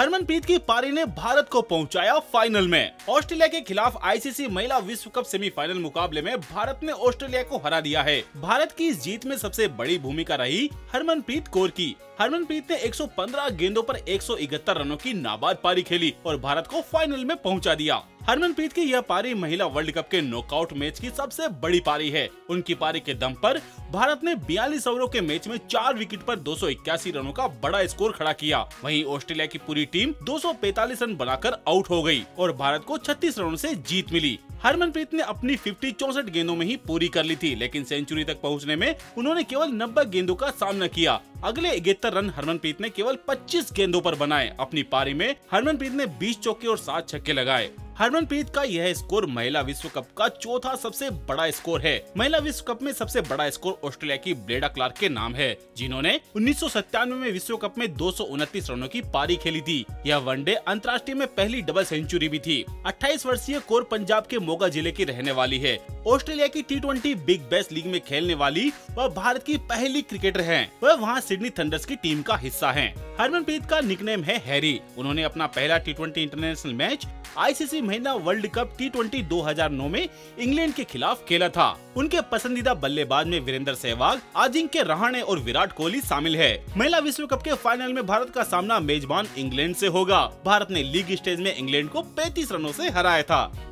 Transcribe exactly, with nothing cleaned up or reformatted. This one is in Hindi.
हरमनप्रीत की पारी ने भारत को पहुंचाया फाइनल में। ऑस्ट्रेलिया के खिलाफ आईसीसी महिला विश्व कप सेमीफाइनल मुकाबले में भारत ने ऑस्ट्रेलिया को हरा दिया है। भारत की इस जीत में सबसे बड़ी भूमिका रही हरमनप्रीत कौर की। हरमनप्रीत ने एक सौ पंद्रह गेंदों पर एक सौ इकहत्तर रनों की नाबाद पारी खेली और भारत को फाइनल में पहुंचा दिया। हरमनप्रीत की यह पारी महिला वर्ल्ड कप के नॉकआउट मैच की सबसे बड़ी पारी है। उनकी पारी के दम पर भारत ने बयालीस ओवरों के मैच में चार विकेट पर दो सौ इक्यासी रनों का बड़ा स्कोर खड़ा किया। वहीं ऑस्ट्रेलिया की पूरी टीम दो सौ पैंतालीस रन बनाकर आउट हो गई और भारत को छत्तीस रनों से जीत मिली। हरमनप्रीत ने अपनी फिफ्टी चौसठ गेंदों में ही पूरी कर ली थी, लेकिन सेंचुरी तक पहुंचने में उन्होंने केवल नब्बे गेंदों का सामना किया। अगले इकहत्तर रन हरमनप्रीत ने केवल पच्चीस गेंदों पर बनाए। अपनी पारी में हरमनप्रीत ने बीस चौके और सात छक्के लगाए। हरमनप्रीत का यह स्कोर महिला विश्व कप का चौथा सबसे बड़ा स्कोर है। महिला विश्व कप में सबसे बड़ा स्कोर ऑस्ट्रेलिया की ब्रेडा क्लार्क के नाम है, जिन्होंने उन्नीस सौ सत्तानवे में विश्व कप में दो सौ उनतीस रनों की पारी खेली थी। यह वनडे अंतर्राष्ट्रीय में पहली डबल सेंचुरी भी थी। अट्ठाईस वर्षीय कौर पंजाब के मोगा जिले की रहने वाली है। ऑस्ट्रेलिया की T twenty Big Bash League में खेलने वाली वह भारत की पहली क्रिकेटर है। वह वहाँ सिडनी थंडर्स की टीम का हिस्सा है। हरमनप्रीत का निकनेम है हैरी। उन्होंने अपना पहला T twenty international match ICC महिला वर्ल्ड कप टी ट्वेंटी दो हज़ार नौ में इंग्लैंड के खिलाफ खेला था। उनके पसंदीदा बल्लेबाज में वीरेंद्र सहवाग, अजिंक्य रहाणे और विराट कोहली शामिल है। महिला विश्व कप के फाइनल में भारत का सामना मेजबान इंग्लैंड से होगा। भारत ने लीग स्टेज में इंग्लैंड को पैंतीस रनों से हराया था।